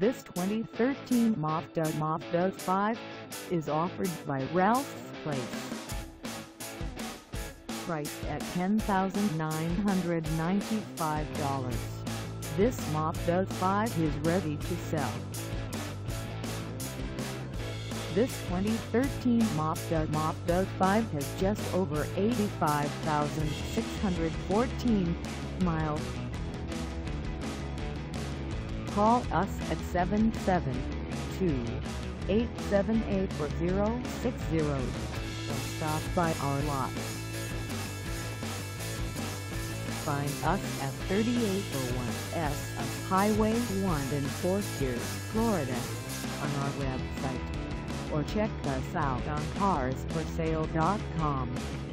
This 2013 Mazda 5 is offered by Ralph's Place. Priced at $10,995, this Mazda 5 is ready to sell. This 2013 Mazda 5 has just over 85,614 miles. Call us at 772-878-4060 or stop by our lot. Find us at 3801 S of Highway 1 in Fort Pierce, Florida, on our website, or check us out on carsforsale.com.